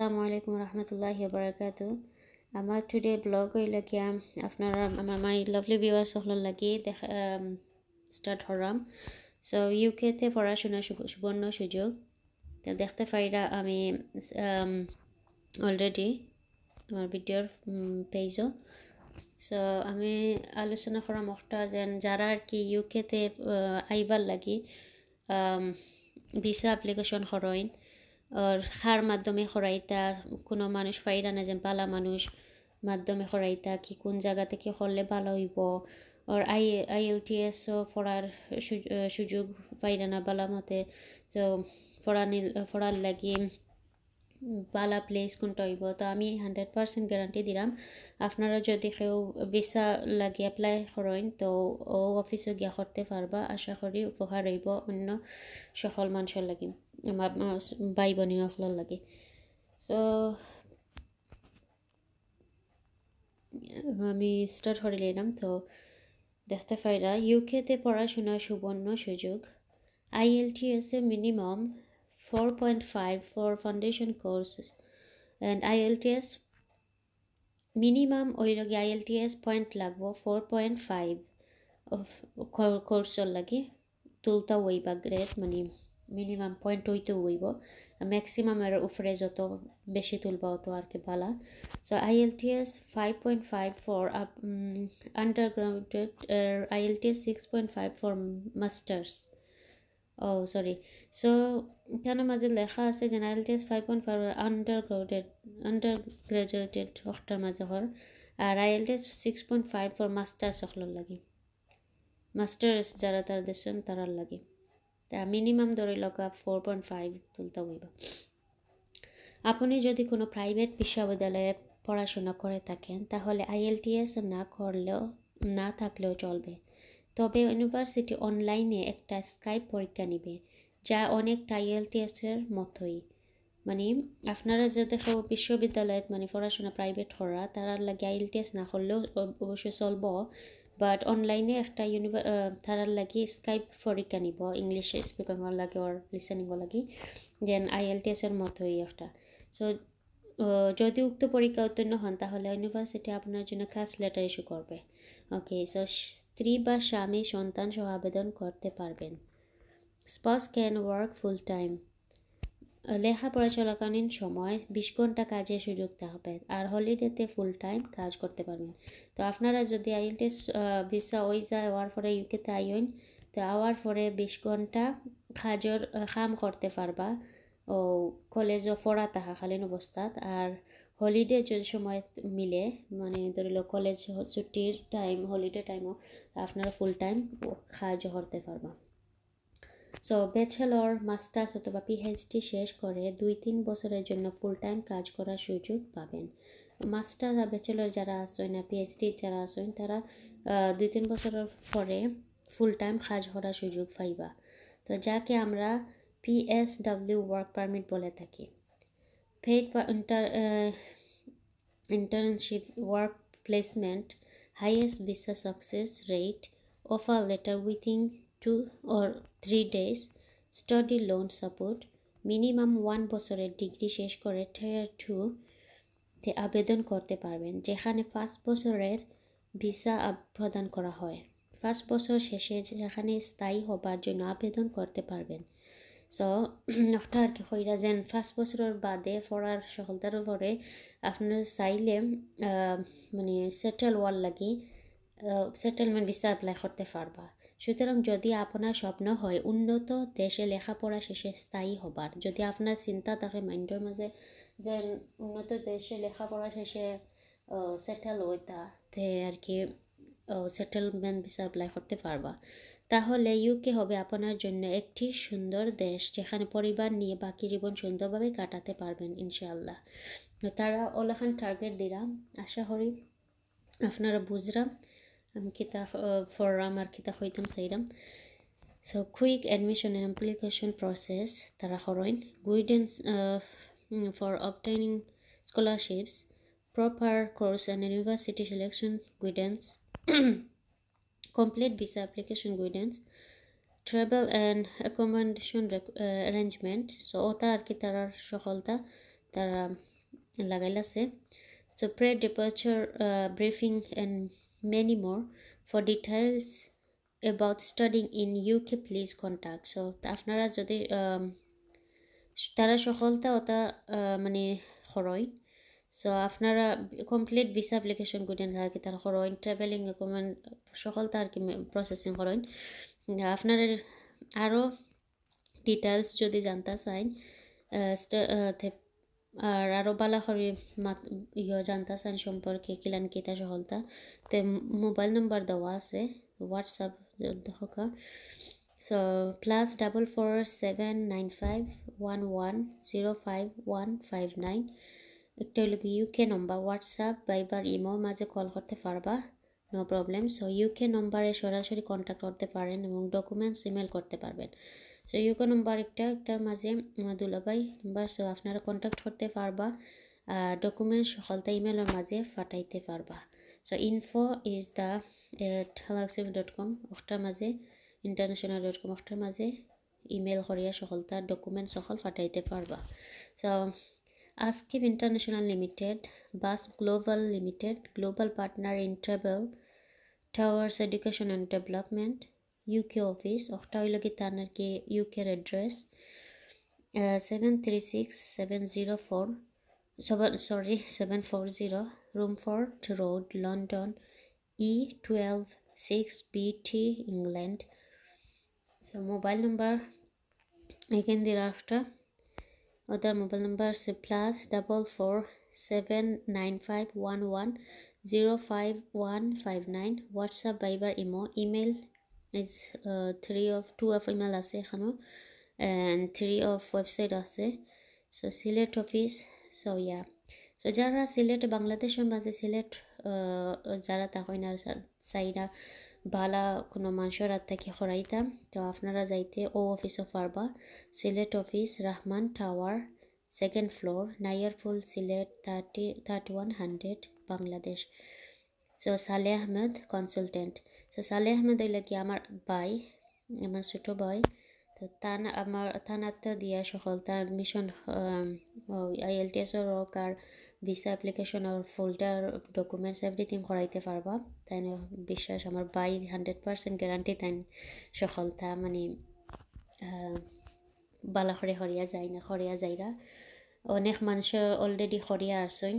আসসালামু আলাইকুম রহমতুল্লাহি বারাকাতু। আমার টুডে ব্লগ হইল গিয়া আপনারা আমার মাই লাভলি ভিউয়ার্স হল লাগি দেখা স্টার্ট হরাম। সো ইউকেতে পড়াশোনা সুবর্ণ সুযোগ তো দেখতে পাইরা আমি অলরেডি আমার ভিডিওর পেজও। সো আমি আলোচনা করা মখটা যেন যারা আর কি ইউকেতে আইবার লাগি ভিসা অ্যাপ্লিকেশন করেন আর খার মাধ্যমে করাইতা কোনো মানুষ পাইরা না যেন পালা মানুষ মাধ্যমে করাইতা কি কোন জায়গা থেকে করলে ভালো হইব আর আইএলটিএসও পড়ার সুযোগ পাইরা না বালা মতে। তো পড়ার লাগি বালা প্লেস কোনটা হইব তো আমি 100% গ্যারান্টি দিলাম আপনারা যদি কেউ ভিসা লাগে অ্যাপ্লাই করেন তো ও অফিসে গিয়া করতে পারবা। আশা করি উপকার হইব অন্য সকল মানুষের লাগি ভাই বোনী সকলের লাগে। সো আমি স্টার্ট করে নিলাম। তো দেখতে পাইরা ইউকেতে পড়াশোনা সুবর্ণ সুযোগ। IELTS minimum 4.5 for foundation courses and IELTS minimum ওই লগে IELTS পয়েন্ট লাগবো 4.5 কোর্সর লাগে তুলতা হইবা গ্রেড মানে মিনিমাম পয়েন্ট হইতে হইব ম্যাক্সিমামের উপরে যত বেশি তুলবা অত আর কি বালা। So IELTS 5.5 for undergraduate, IELTS 6.5 for masters. Oh sorry, so এখানে মাঝে লেখা আছে যে IELTS 5.5 আন্ডারগ্রাজুয়েটেড অক্টার মাঝে হর আর IELTS 6.5 ফর মাস্টার্স অখলর লাগে মাস্টার্স যারা তারা দেশেন তারার লাগে তা মিনিমাম ধরে লগা 4.5 তুলতে হইব। আপনি যদি কোনো প্রাইভেট বিশ্ববিদ্যালয়ে পড়াশোনা করে থাকেন তাহলে IELTS না থাকলেও চলবে, তবে ইউনিভার্সিটি অনলাইনে একটা স্কাইপ পরীক্ষা নিবে যা অনেকটা IELTS এর মতোই। মানে আপনারা যদি কেউ বিশ্ববিদ্যালয়ত মানে পড়াশোনা প্রাইভেট করা তারার লাগে IELTS না করলেও অবশ্যই চলব, বাট অনলাইনে একটা তারার লাগি স্কাইপ পরীক্ষা নিব ইংলিশ স্পিকিংর লাগে ওর লিসেনিংর লাগি যেন IELTS এর মতোই একটা। সো যদি উক্ত পরীক্ষা উত্তীর্ণ হন তাহলে ইউনিভার্সিটি আপনার জন্য খাস লেটার ইস্যু করবে। ওকে, সো স্ত্রী বা স্বামী সন্তান সহ আবেদন করতে পারবেন। Spouse can work full time, লেখাপড়া চলাকালীন সময় 20 ঘন্টা কাজের সুযোগ থাকবে আর হলিডেতে ফুল টাইম কাজ করতে পারবেন। তো আপনারা যদি IELTS ভিসা ওই যায় হওয়ার পরে ইউকেতে আইন তো আওয়ার পরে 20 ঘন্টা কাম করতে পারবা ও কলেজও পড়া থাকাকালীন অবস্থাত। আর হলিডে যদি সময় মিলে মানে ধরিল কলেজ ছুটির টাইম হলিডে টাইমও আপনারা ফুল টাইম কাজ করতে পারবা। সো ব্যাচেলর মাস্টার্স অথবা PhD শেষ করে 2-3 বছরের জন্য ফুল টাইম কাজ করার সুযোগ পাবেন। মাস্টার্স আর ব্যাচেলর যারা আসেন আর PhD যারা আসেন তারা 2-3 বছরের পরে ফুল টাইম কাজ করার সুযোগ পাইবা। তো যাকে আমরা PSW ওয়ার্ক পারমিট বলে থাকি। Paid internship, work placement, highest visa success rate, offer letter within 2 or 3 days, study loan support, minimum 1 বছরের ডিগ্রি শেষ করে Tier 2 তে আবেদন করতে পারবেন, যেখানে 5 বছরের ভিসা প্রদান করা হয়। 5 বছর শেষে যেখানে স্থায়ী হবার জন্য আবেদন করতে পারবেন। সো একটা আর কি কইরা যেন 5 বছরের বাদে পড়ার সকলতার উপরে আপনারা চাইলে মানে সেটেল ওয়ার লাগি সেটেলমেন্ট ভিসা অ্যাপ্লাই করতে পারবা। সুতরাং যদি আপনার স্বপ্ন হয় উন্নত দেশে লেখাপড়া শেষে স্থায়ী হবার, যদি আপনার চিন্তা থাকে মাইন্ডের মাঝে যে উন্নত দেশে লেখাপড়া শেষে সেটেল হইতা তে আর কি সেটেলমেন্ট ভিসা অ্যাপ্লাই করতে পারবা, তাহলে ইউকে হবে আপনার জন্য একটি সুন্দর দেশ যেখানে পরিবার নিয়ে বাকি জীবন সুন্দরভাবে কাটাতে পারবেন ইনশাআল্লাহ। তারা ওলাখান টার্গেট দিলাম, আশা করি আপনারা বুঝরাম আমি কিতা ফররাম আর কিতা হইতাম চাইরাম। So quick admission and application process তারা করেন, guidance for obtaining scholarships, proper course and university selection guidance, complete visa application guidance, travel and accommodation arrangement. So ওটা আর কি তারার সকলতা তারা লাগাইলাছে। So pre-departure briefing and many more. For details about studying in UK, please contact. So আপনারা যদি তারা সকলটা ওটা মানে খরচ। সো আপনারা কমপ্লিট ভিসা অ্যাপ্লিকেশন করেন থাকে তার খরচ, ট্রাভেলিং ডকুমেন্ট সকলটা আর কি প্রসেসিং করেন। আপনারা আরও ডিটেলস যদি জানতে চান আর আরও বালা করে জানতে চান সম্পর্কে কিলান কিতা সকলটা, তে মোবাইল নাম্বার দেওয়া আছে হোয়াটসঅ্যাপ দেখা। সো +447951105159 একটা হলো UK number, WhatsApp Viber imo মাঝে কল করতে পারবা, নো প্রবলেম। সো ইউকে নম্বরে সরাসরি কন্ট্যাক্ট করতে পারেন এবং ডকুমেন্টস ইমেল করতে পারবেন। সো ইউকে নম্বর একটার মাঝে দুলাভাই নাম্বার, সো আপনারা কন্ট্যাক্ট করতে পারবা, ডকুমেন্টস সকলটা ইমেলের মাঝে পাঠাইতে পারবা। So info is the halaxif.com ওটার মাঝে international.com ওটার মাঝে ইমেল করিয়া সকলটা ডকুমেন্ট সকল পাঠাইতে পারবা। So Askip International Limited, BAS Global Limited, Global Partner in Travel Towards Education and Development, UK Office, Octavilogi Tanarki, UK address 740 Rumford Road, London, E12 6BT, England. So mobile number again thereafter. Other mobile number is +447951105159. WhatsApp, Viber, email is 2 of email আছে এখানে and 3 of website আছে। So Sylhet office. So yeah, so যারা সিলেট বাংলাদেশের মাঝে সিলেট যারা তখন আর চাইরা বালা কোনো মানুষের হাত থেকে খরাইতাম, তো আপনারা যাইতে ও অফিসও পারবা। Sylhet office, Rahman tower, 2nd floor, Nayarpul, Sylhet 3100 Bangladesh. So Saleh Ahmed consultant. So Saleh Ahmed হইলে কি আমার ভাই, আমার ছোটো ভাই। তো থানাতে দিয়া সকল তার মিশন IELTS হোক আর ভিসা অ্যাপ্লিকেশন আর ফোল্ডার ডকুমেন্টস এভরিথিং করাইতে পারবা। তাই বিশ্বাস আমার বাই 100% গ্যারান্টি তাই সকলটা মানে বালা খরে খরিয়া যায় না, খরিয়া যাইরা অনেক মানুষ অলরেডি খরিয়া আসছেন।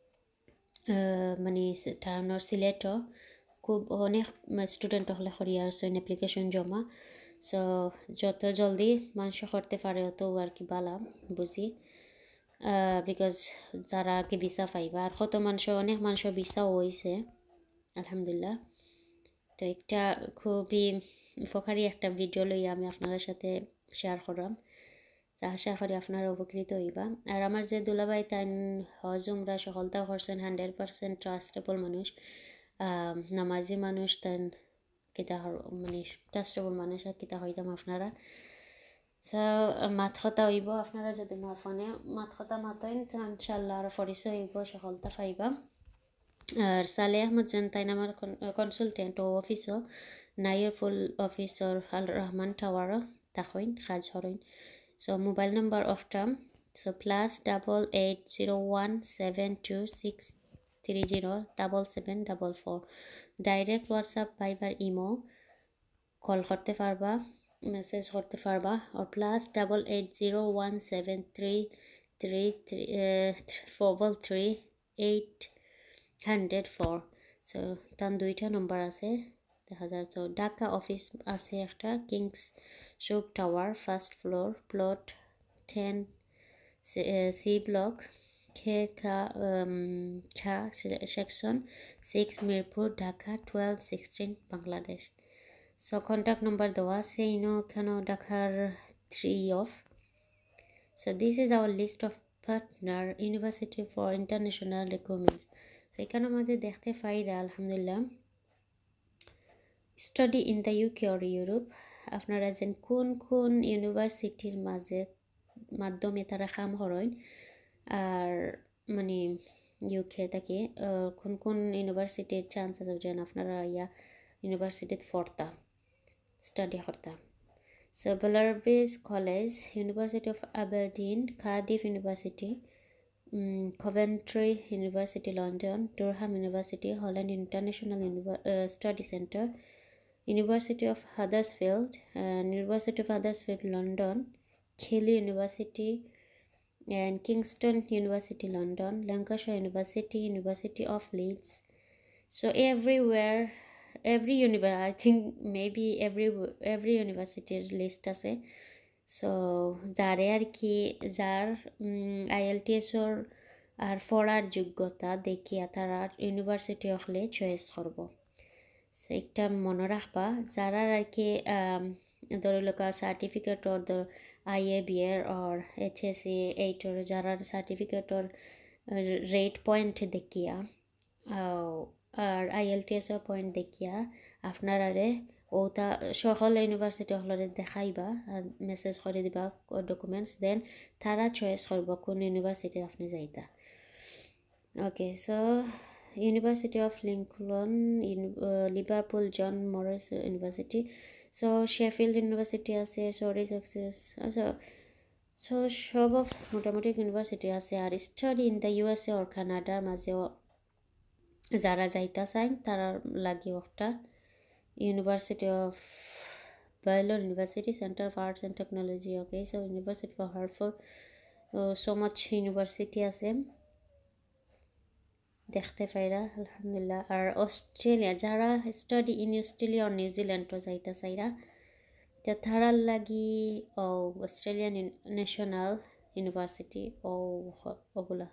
মানে টাউনের সিলেটও খুব অনেক স্টুডেন্ট হলে খরিয়া আসছেন অ্যাপ্লিকেশন জমা। সো যত জলদি মানুষ করতে পারে অত আর কি বালা বুঝি, বিকজ যারা আর কি ভিসা পাইবা আর কত মানুষ অনেক মানুষ ভিসাও হয়েছে আলহামদুলিল্লাহ। তো একটা খুবই উপকারী একটা ভিডিও লই আমি আপনার সাথে শেয়ার করলাম, আশা করি আপনারা উপকৃত হইবা। আর আমার যে দুলাভাই তাই হজ উমরা সকলতা করছেন, 100% ট্রাস্টেবল মানুষ, নামাজি মানুষ, তাই কিতা মানে ট্রাস্টেবল মানুষ আর কিতা হইতাম আপনারা। মাত কথা হইব আপনারা যদি ফোনে মাত কথা মাতেন তো ইনশাল্লাহ আর পরিচয় হইব সকলতা পাইবা। আর সালে আহমদ যেন তাই আমার কনসালটেন্ট ও অফিসও নাইরফুল অফিসর আল রহমান টাওয়ারও তাকইন কাজ হরইন। সো মোবাইল নাম্বার অফটাম so +88017263077744 direct WhatsApp Viber imo call করতে পারবা, মেসেজ করতে পারবা। আর +880173334804। সো তার 2টা নম্বর আছে দেখা যায়। তো ঢাকা অফিস আছে একটা, কিংস শুক tower, 1st floor, plot 10 C block, খা section 6, Mirpur, Dhaka 1216 Bangladesh. So contact number দেওয়া আছে এখানে ঢাকার 3 of। So this is our list of partner university for international requirements. So এখানে মাঝে দেখতে পাইরা আলহামদুলিল্লাহ study in the UK or Europe, আপনারা যেন কোন কোন ইউনিভার্সিটির মাধ্যমে তারা কাম করেন আর মানে ইউকে থেকে কোন কোন ইউনিভার্সিটির চান্স আছে যেন আপনারা ইউনিভার্সিটিতে পড়তা স্টাডি করতা। So Bellarvis College, University of Aberdeen, Cardiff University, Coventry University London, Durham University, Holland International Study Center, University of Huddersfield, and University of Huddersfield London, Keele University, and Kingston University London, Lancashire University, University of Leeds. So everywhere, every university, I think maybe every university list আছে. So যারে আর কি যার IELTS-ওর আর পড়ার যোগ্যতা দেখিয়া তারা university হলে choice করব। একটা মনে রাখবা যারা আর কি ধরে লোকা certificate or IABR or HSC 8 যারা সার্টিফিকেট ওর রেট পয়েন্ট দেখিয়া আর IELTS পয়েন্ট দেখিয়া আপনারারে ওটা সকল ইউনিভার্সিটি হলরে দেখাইবা আর মেসেজ করে দিবা ডকুমেন্টস দেন তারা চয়েস করব কোন ইউনিভার্সিটি আপনি যাইতা okay so University of Lincoln in Liverpool John Morris University so Sheffield University আছে Surrey Sussex so সব অফ মোটামুটি ইউনিভার্সিটি আছে আর study in the USA or Canada মাঝেও যারা যাইতা চাই তারা লাগে একটা University of Baylor University Center of Arts and Technology okay so University of Hartford so much university আছে দেখতে পাইরা আলহামদুলিল্লাহ আর অস্ট্রেলিয়া যারা স্টাডি ইন অস্ট্রেলিয়া আর নিউজিল্যান্ডও যাইতা চাইরা তে তারার লাগি অস্ট্রেলিয়ান ন্যাশনাল ইউনিভার্সিটি ওগুলা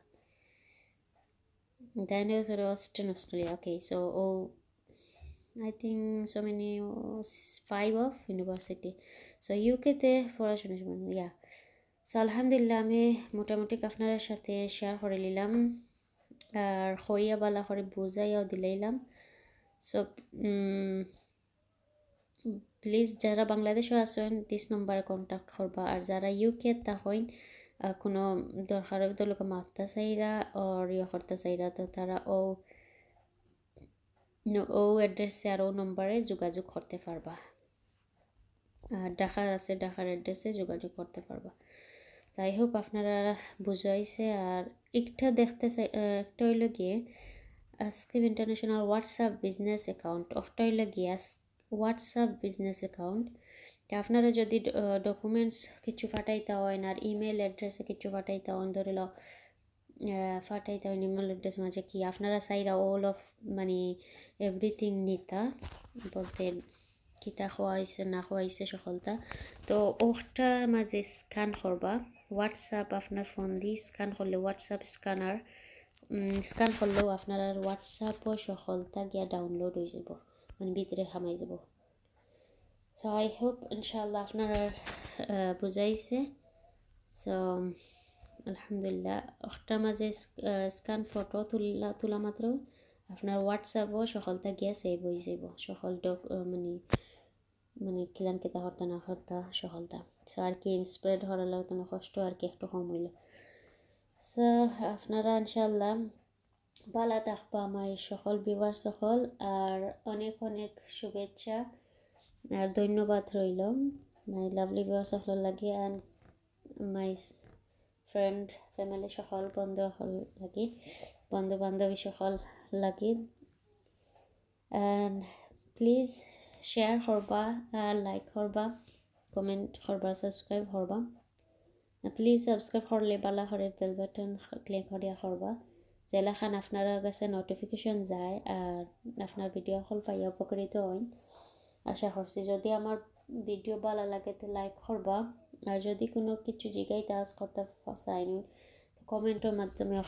then there's Australia okay so I think so many 5 of university so UK তে পড়াশোনা yeah so আলহামদুলিল্লাহ আমি মোটামুটি আপনাদের সাথে শেয়ার করে নিলাম আর হইয়া বালা করে বুঝাইয়াও দিলাইলাম সো প্লিজ যারা বাংলাদেশে আছেন 30 নম্বরে কন্ট্যাক্ট করবা আর যারা ইউকে তা হইন কোনো দরকার হবে তো লোক মাত্তা চাইরা আর ইয়ে করতে চাইরা তো তারা ও অ্যাড্রেসে আর ও নম্বরে যোগাযোগ করতে পারবা আর ঢাকা আছে ঢাকার অ্যাড্রেসে যোগাযোগ করতে পারবা আই হোপ আপনারা বুঝাইছে আর একটা দেখতে একটা হইল গিয়ে আজকে ইন্টারন্যাশনাল হোয়াটসঅ্যাপ বিজনেস অ্যাকাউন্ট একটা হইল গিয়ে হোয়াটসঅ্যাপ বিজনেস অ্যাকাউন্ট আপনারা যদি ডকুমেন্টস কিছু ফাটাইতে হয় আর ইমেল অ্যাড্রেসে কিছু ফাটাইতে হন ধরে ল ফাটাইতে হয় ইমেল অ্যাড্রেস মাঝে কি আপনারা চাইরা অল অফ মানে এভরিথিং নিতা বলতে কিতা খোয়াইছে না খোয়াইছে সকলটা তো ওটা মাঝে স্ক্যান করবা হোয়াটসঅ্যাপ আপনার ফোন দিয়ে স্ক্যান করলে হোয়াটসঅ্যাপ স্ক্যানার স্ক্যান করলেও আপনার হোয়াটসঅ্যাপও সকলটা গিয়া ডাউনলোড হয়ে যাব মানে ভিতরে হামাই যাব সো আই হোপ ইনশাআল্লাহ আপনারা বুঝাইছে সো আলহামদুলিল্লাহ ওটার মাঝে স্ক্যান ফটো তোলা মাত্র আপনার হোয়াটসঅ্যাপও সকলটা গিয়া সেভ হয়ে যাব সকল মানে কিলান কেতা হরতা না হরতা সকলটা সো আর কি স্প্রেড হওয়ার লাগতো না কষ্ট আর কি একটু কম হইল সো আপনারা ইনশাআল্লাহ ভালো থাকবা আমার সকল ভিউয়ার সকল আর অনেক অনেক শুভেচ্ছা আর ধন্যবাদ রইল মাই লাভলি ভিউয়ার সকল লাগি অ্যান্ড মাই ফ্রেন্ড ফ্যামিলি সকল বন্ধু লাগি বন্ধু বান্ধবী সকল লাগি অ্যান্ড প্লিজ শেয়ার করবা লাইক করবা কমেন্ট করবা সাবস্ক্রাইব করবা প্লিজ সাবস্ক্রাইব করলে বালা করে বেল বাটন ক্লিক করিয়া করবা জেলাখান আপনারা কাছে নোটিফিকেশন যায় আর আপনার ভিডিও হল পাইয়া উপকৃত হন আশা করছি যদি আমার ভিডিও ভালো লাগে তো লাইক করবা আর যদি কোনো কিছু জায়গায় টাচ করতে চাইন কমেন্টের মাধ্যমে